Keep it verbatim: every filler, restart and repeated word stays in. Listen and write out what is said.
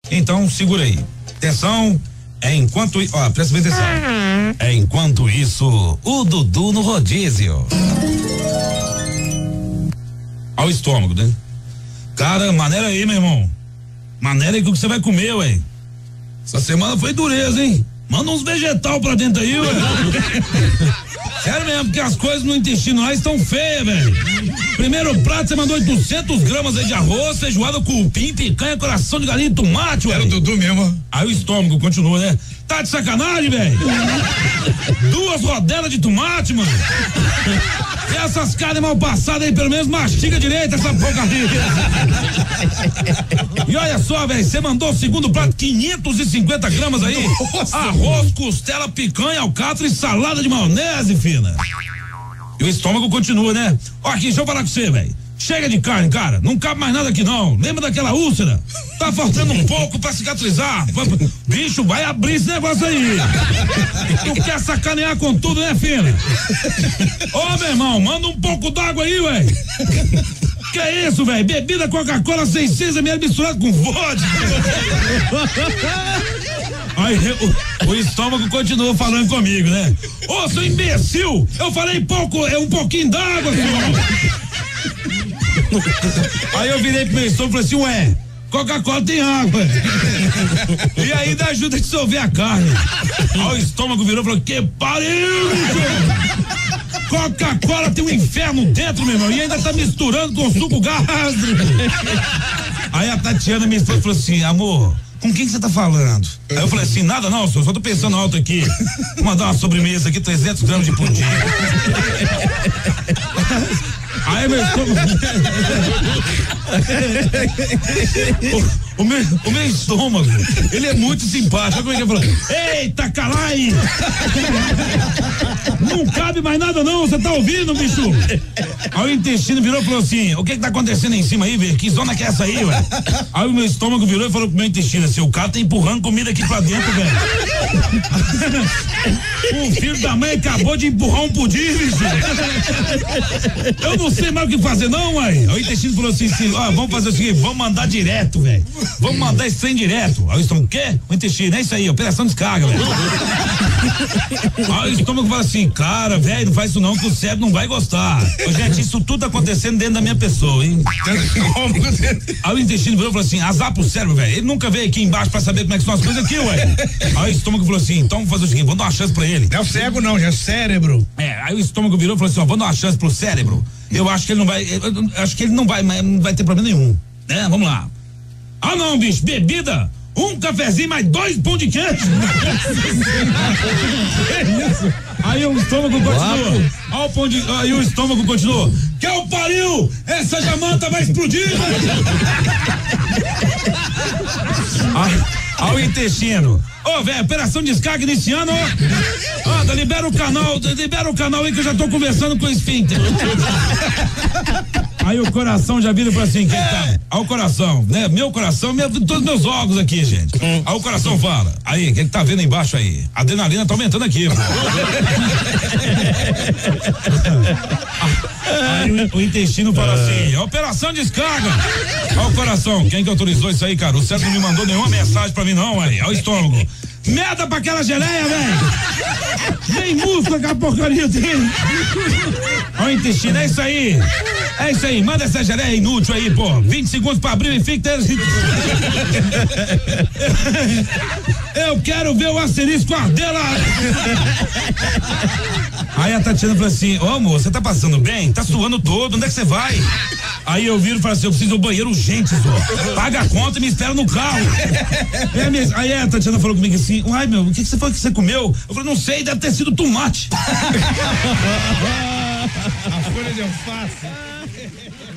Então segura aí. Atenção, é enquanto, ó, presta bem atenção. É enquanto isso, o Dudu no rodízio. Olha o estômago, né? Cara, maneira aí, meu irmão. Maneira aí que você vai comer, ué. Essa semana foi dureza, hein? Manda uns vegetal pra dentro aí, ué. Sério mesmo, porque as coisas no intestino lá estão feias, velho. Primeiro prato, você mandou oitocentos gramas aí de arroz, feijoada, cupim, picanha, coração de galinha e tomate, ué. Era o Dudu mesmo. Aí o estômago continua, né? Tá de sacanagem, velho? Duas rodelas de tomate, mano. E essas carnes mal passadas aí, pelo menos mastiga direito essa porcaria. E olha só, velho, você mandou o segundo prato, quinhentos e cinquenta gramas aí. Nossa. Arroz, costela, picanha, alcatra e salada de maionese, fina. E o estômago continua, né? Ó, aqui, deixa eu falar com você, velho. Chega de carne, cara. Não cabe mais nada aqui, não. Lembra daquela úlcera? Tá faltando um pouco pra cicatrizar. Bicho, vai abrir esse negócio aí. Tu quer sacanear com tudo, né, filho? Ô, meu irmão, manda um pouco d'água aí, ué. Que é isso, velho? Bebida Coca-Cola seiscentos mililitros misturado com vodka. Aí o, o estômago continua falando comigo, né? Ô, seu imbecil! Eu falei pouco, é um pouquinho d'água, senhor. Aí eu virei pro meu estômago e falei assim, ué, Coca-Cola tem água. E ainda ajuda a dissolver a carne. Aí o estômago virou e falou, que pariu, Coca-Cola tem um inferno dentro, meu irmão, e ainda tá misturando com suco gástrico. Aí a Tatiana, minha esposa, falou assim, amor, com quem que você tá falando? Aí eu falei assim, nada não, senhor, só tô pensando alto aqui. Vou mandar uma sobremesa aqui, trezentos gramas de pudim. Aí meu estômago. o, o, meu, o meu estômago, ele é muito simpático. Como é que ele falou? Eita, caralho! Não cabe mais nada, não, você tá ouvindo, bicho? Aí o intestino virou e falou assim: o que que tá acontecendo aí em cima aí, velho? Que zona que é essa aí, ué? Aí o meu estômago virou e falou pro meu intestino assim: o cara tá empurrando comida aqui pra dentro, velho. O filho da mãe acabou de empurrar um pudim, bicho. Eu não sei mais o que fazer, não, mãe. Aí o intestino falou assim: assim ó, vamos fazer o seguinte, vamos mandar direto, velho. Vamos mandar esse trem direto. Aí o estômago, o quê? O intestino, é isso aí, operação descarga, velho. Aí o estômago fala assim: cara, velho, não faz isso não, que o cérebro não vai gostar. Ô, gente, isso tudo tá acontecendo dentro da minha pessoa, hein? Aí o intestino virou e falou assim: azar pro cérebro, velho. Ele nunca veio aqui embaixo pra saber como é que são as coisas aqui, ué. Aí o estômago falou assim: então vamos fazer o seguinte, vamos dar uma chance pra ele. Não é o cérebro, não, já é o cérebro. É, aí o estômago virou e falou assim: ó, vamos dar uma chance pro cérebro. Eu acho que ele não vai, eu acho que ele não vai, não vai ter problema nenhum, né? Vamos lá. Ah, não, bicho, bebida, um cafezinho mais dois pão de queijo. Aí o estômago continuou. Aí o, pão de, aí o estômago continuou. Que é o pariu! Essa jamanta vai explodir! Aí, aí o intestino. Ô, oh, velho, operação descarga iniciando, ó. Anda, libera o canal, libera o canal aí que eu já tô conversando com o esfíncter. Aí o coração já vira e fala assim: quem tá? Aí o coração, né? Meu coração, meu, todos meus órgãos aqui, gente. Aí o coração fala: aí, quem que tá vendo embaixo aí? A adrenalina tá aumentando aqui, pô. Aí o, o intestino fala assim: operação descarga. Aí o coração, quem que autorizou isso aí, cara? O cérebro não me mandou nenhuma mensagem pra mim, não, aí. Aí o estômago: merda pra aquela geleia, velho! Nem músculo aquela porcaria tem! Olha o intestino, é isso aí! É isso aí, manda essa geleia inútil aí, pô! vinte segundos pra abrir e fica. Eu quero ver o asterisco arder lá! Aí a Tatiana falou assim: ô, amor, você tá passando bem? Tá suando todo, onde é que você vai? Aí eu viro e falo assim: eu preciso do banheiro urgente, só. Paga a conta e me espera no carro. É mesmo. Aí a Tatiana falou comigo assim: uai, meu, o que, que você foi que você comeu? Eu falei: não sei, deve ter sido tomate. A folha de alface.